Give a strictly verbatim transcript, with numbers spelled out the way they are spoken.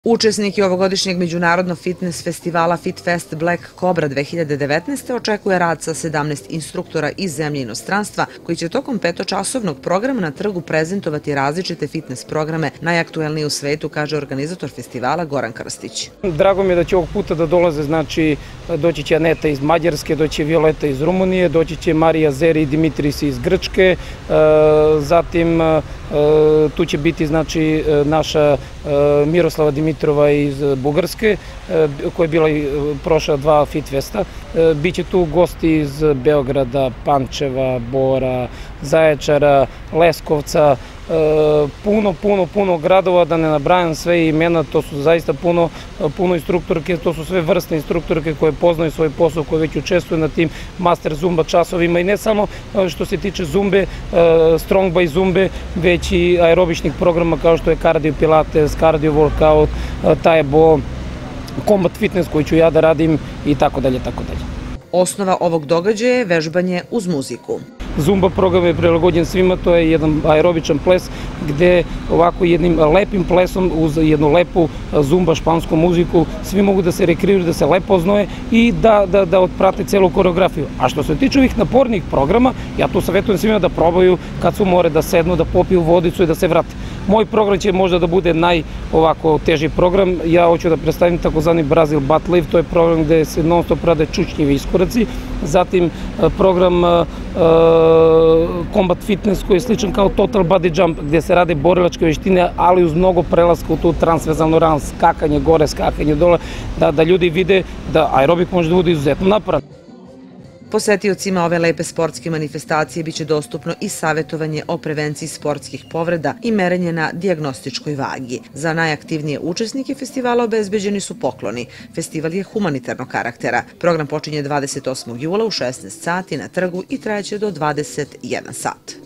Učesniki ovogodišnjeg međunarodnog fitness festivala FitFest Black Cobra dve hiljade devetnaeste. očekuje rad sa sedamnaest instruktora iz zemlje i inostranstva koji će tokom petočasovnog programa na trgu prezentovati različite fitness programe najaktuelnije u svetu, kaže organizator festivala Goran Krstić. Drago mi je da će ovog puta da dolaze, znači doći će Aneta iz Mađarske, doći će Violeta iz Rumunije, doći će Marija Zeri i Dimitris iz Grčke, zatim tu će biti znači naša Miroslava Dimitrova iz Bugarske, koja je bila i prošla dva FitFesta. Biće tu gosti iz Beograda, Pančeva, Bora, Zaječara, Leskovca, puno, puno, puno gradova, da ne nabrajam sve imena, to su zaista puno, puno instruktorke, to su sve vrste instruktorke koje poznaju svoj posao, koje već učestvuju na tim master zumba časovima i ne samo što se tiče zumbe, strong by zumbe, već i aerobičnih programa kao što je cardio pilates, cardio workout, taj bo, combat fitness koji ću ja da radim i tako dalje, tako dalje. Osnova ovog događaja je vežbanje uz muziku. Zumba program je prilagođen svima, to je jedan aerobičan ples gde ovako jednim lepim plesom uz jednu lepu zumba špansku muziku svi mogu da se rekreiraju, da se lepo oznoje i da, da, da otprate celu koreografiju. A što se tiče ovih napornih programa, ja tu savjetujem svima da probaju kad su more da sednu, da popiju vodicu i da se vrate. Moj program će možda da bude naj ovako teži program. Ja hoću da predstavim takozvani Brazil Butt Lift, to je program gde se non stop rade čučnjevi iskoraci. Zatim program uh, Combat Fitness koji je sličan kao Total Body Jump gde se rade borilačke veštine, ali uz mnogo prelaska u tu transverzalnu ran, skakanje gore, skakanje dole, da, da ljudi vide da aerobik može da bude izuzetno naporan. Posetiocima ove lepe sportske manifestacije biće dostupno i savjetovanje o prevenciji sportskih povreda i merenje na dijagnostičkoj vagi. Za najaktivnije učesnike festivala obezbeđeni su pokloni. Festival je humanitarnog karaktera. Program počinje dvadeset osmog jula u šesnaest sati na trgu i trajaće do dvadeset jedan sat.